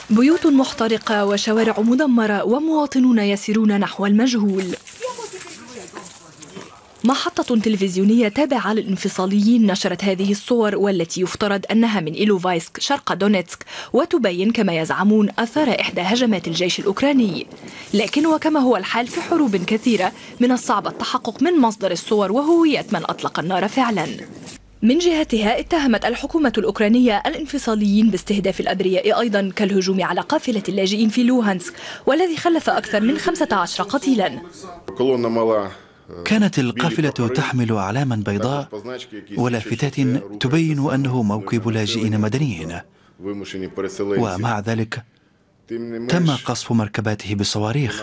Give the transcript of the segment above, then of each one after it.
بيوت محترقة وشوارع مدمرة ومواطنون يسيرون نحو المجهول. محطة تلفزيونية تابعة للانفصاليين نشرت هذه الصور، والتي يفترض أنها من إيلوفايسك شرق دونيتسك، وتبين كما يزعمون أثار إحدى هجمات الجيش الأوكراني. لكن وكما هو الحال في حروب كثيرة، من الصعب التحقق من مصدر الصور وهوية من أطلق النار فعلا. من جهتها اتهمت الحكومة الأوكرانية الانفصاليين باستهداف الأبرياء أيضا، كالهجوم على قافلة اللاجئين في لوهانسك والذي خلف أكثر من 15 قتيلا. كانت القافلة تحمل أعلاما بيضاء ولافتات تبين أنه موكب لاجئين مدنيين، ومع ذلك تم قصف مركباته بالصواريخ.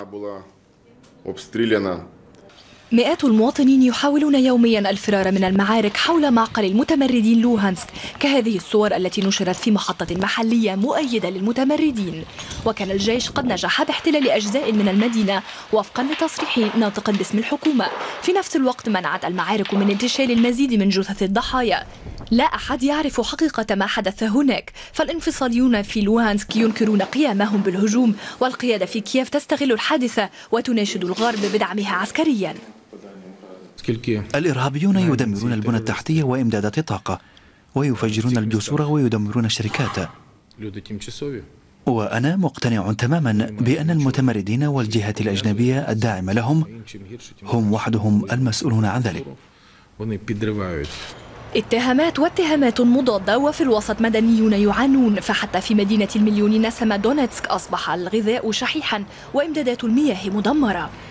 مئات المواطنين يحاولون يوميا الفرار من المعارك حول معقل المتمردين لوهانسك، كهذه الصور التي نشرت في محطة محلية مؤيدة للمتمردين. وكان الجيش قد نجح باحتلال أجزاء من المدينة وفقا لتصريح ناطق باسم الحكومة. في نفس الوقت منعت المعارك من انتشال المزيد من جثث الضحايا. لا أحد يعرف حقيقة ما حدث هناك، فالانفصاليون في لوهانسك ينكرون قيامهم بالهجوم، والقيادة في كييف تستغل الحادثة وتناشد الغرب بدعمها عسكريا. الإرهابيون يدمرون البنى التحتية وإمدادات الطاقة، ويفجرون الجسور ويدمرون الشركات. وأنا مقتنع تماما بأن المتمردين والجهات الأجنبية الداعمة لهم هم وحدهم المسؤولون عن ذلك. اتهامات واتهامات مضادة، وفي الوسط مدنيون يعانون، فحتى في مدينة المليون نسمة دونيتسك أصبح الغذاء شحيحا وإمدادات المياه مدمرة.